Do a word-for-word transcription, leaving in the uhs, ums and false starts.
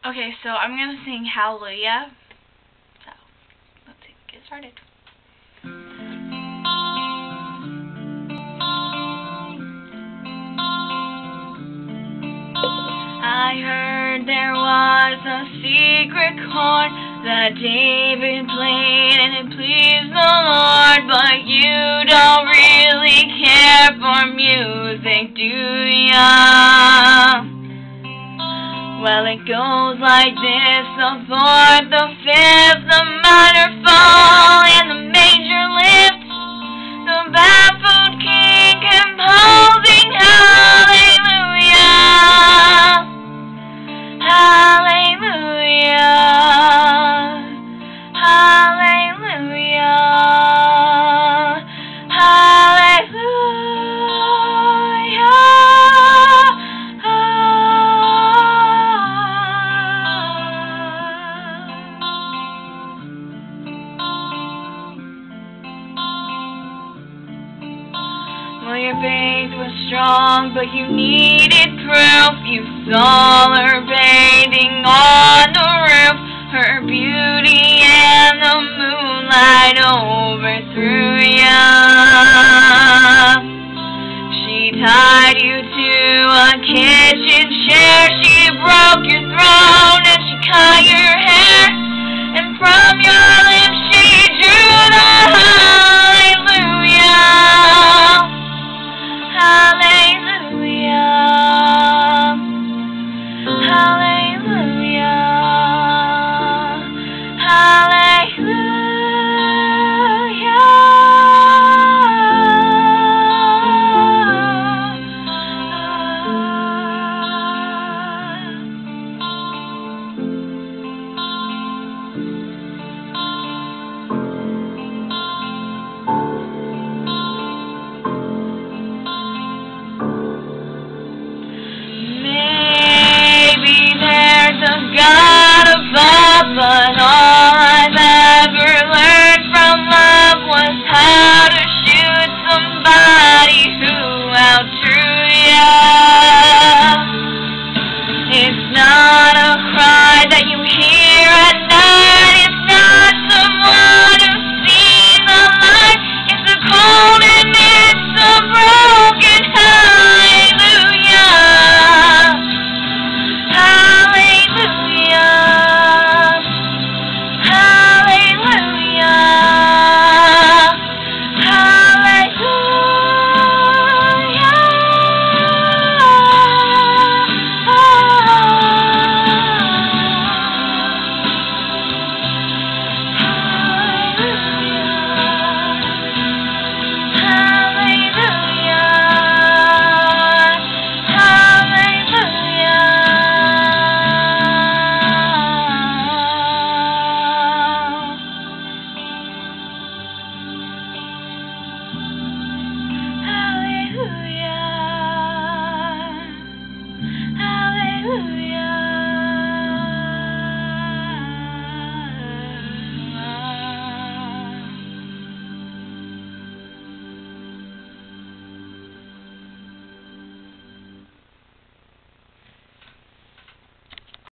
Okay, so I'm going to sing Hallelujah. So, let's get started. I heard there was a secret chord that David played and it pleased the Lord, but you don't really care for music, do ya? Well, it goes like this: the fourth, the fifth, the minor fall, and the major lift. The baffled king composing hallelujah, hallelujah, hallelujah, Well, your faith was strong, but you needed proof. You saw her bathing on the roof. Her beauty and the moonlight overthrew ya. She tied you to a kitchen chair. She broke your throne and she cut your hair. And from your lips she drew the hallelujah. Hallelujah, hallelujah, hallelujah. God above, but all I've ever learned from love was how to shoot somebody who outdrew ya. It's not a cry that you hear